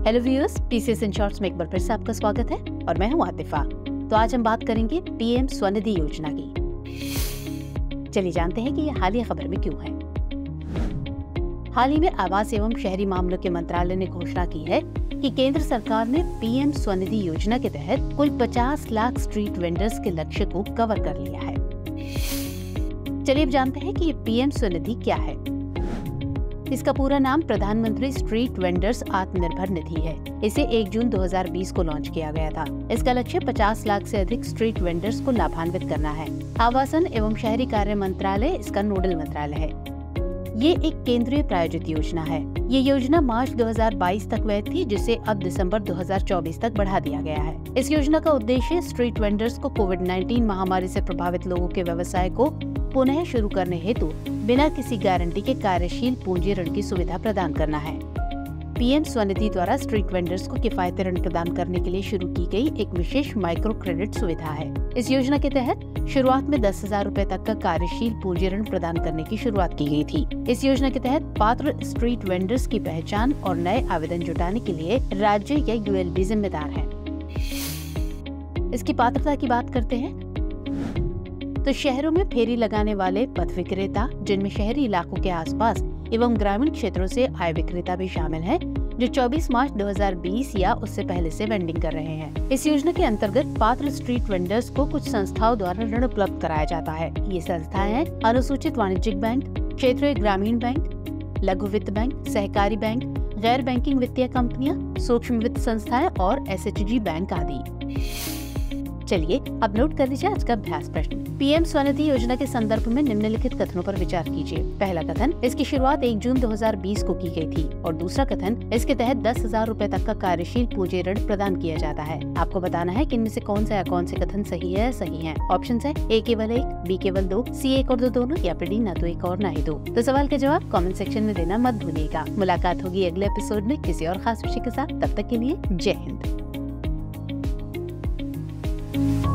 Hello viewers, TCS in shorts में एक बार फिर से आपका स्वागत है और मैं हूं आतिफा। तो आज हम बात करेंगे पीएम स्वनिधि योजना की। चलिए जानते हैं कि ये हालिया खबर में क्यों है। हाल ही में आवास एवं शहरी मामलों के मंत्रालय ने घोषणा की है कि केंद्र सरकार ने पीएम स्वनिधि योजना के तहत कुल 50 लाख स्ट्रीट वेंडर्स के लक्ष्य को कवर कर लिया है। चलिए अब जानते हैं कि ये पीएम स्वनिधि क्या है। इसका पूरा नाम प्रधानमंत्री स्ट्रीट वेंडर्स आत्मनिर्भर निधि है। इसे 1 जून 2020 को लॉन्च किया गया था। इसका लक्ष्य 50 लाख से अधिक स्ट्रीट वेंडर्स को लाभान्वित करना है। आवासन एवं शहरी कार्य मंत्रालय इसका नोडल मंत्रालय है। ये एक केंद्रीय प्रायोजित योजना है। ये योजना मार्च 2022 तक वैध थी, जिसे अब दिसंबर 2024 तक बढ़ा दिया गया है। इस योजना का उद्देश्य स्ट्रीट वेंडर्स को कोविड-19 महामारी से प्रभावित लोगों के व्यवसाय को पुनः शुरू करने हेतु बिना किसी गारंटी के कार्यशील पूंजी ऋण की सुविधा प्रदान करना है। पीएम स्वनिधि द्वारा स्ट्रीट वेंडर्स को किफायती ऋण प्रदान करने के लिए शुरू की गई एक विशेष माइक्रो क्रेडिट सुविधा है। इस योजना के तहत शुरुआत में 10,000 रूपए तक का कार्यशील पूंजी ऋण प्रदान करने की शुरुआत की गई थी। इस योजना के तहत पात्र स्ट्रीट वेंडर्स की पहचान और नए आवेदन जुटाने के लिए राज्य या यूएलबी जिम्मेदार है। इसकी पात्रता की बात करते हैं तो शहरों में फेरी लगाने वाले पथ विक्रेता, जिनमें शहरी इलाकों के आसपास एवं ग्रामीण क्षेत्रों से आए विक्रेता भी शामिल हैं, जो 24 मार्च 2020 या उससे पहले से वेंडिंग कर रहे हैं। इस योजना के अंतर्गत पात्र स्ट्रीट वेंडर्स को कुछ संस्थाओं द्वारा ऋण उपलब्ध कराया जाता है। ये संस्थाएं हैं अनुसूचित वाणिज्यिक बैंक, क्षेत्रीय ग्रामीण बैंक, लघु वित्त बैंक, सहकारी बैंक, गैर बैंकिंग वित्तीय कंपनियां, सूक्ष्म वित्त संस्थाएं और एसएचजी बैंक आदि। चलिए अब नोट कर लीजिए आज का अभ्यास प्रश्न। पीएम स्वनिधि योजना के संदर्भ में निम्नलिखित कथनों पर विचार कीजिए। पहला कथन, इसकी शुरुआत 1 जून 2020 को की गई थी। और दूसरा कथन, इसके तहत 10,000 रूपए तक का कार्यशील पूंजी ऋण प्रदान किया जाता है। आपको बताना है कि इनमें से कौन सा या कौन से कथन सही है या सही है। ऑप्शन है ए केवल 1, बी केवल 2, सी 1 और 2 दोनों, या फिर डी ना तो 1 और ना ही 2। तो सवाल के जवाब कमेंट सेक्शन में देना मत भूलिएगा। मुलाकात होगी अगले एपिसोड में किसी और खास विषय के साथ। तब तक के लिए जय हिंद।